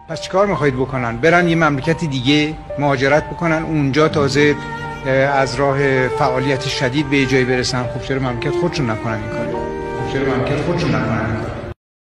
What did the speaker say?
پس چیکار میخواید بکنن؟ برن یه مملکت دیگه مهاجرت بکنن، اونجا تازه از راه فعالیت شدید به جایی برسن؟ خب چرا مملکت خودشون نکنن این کارو؟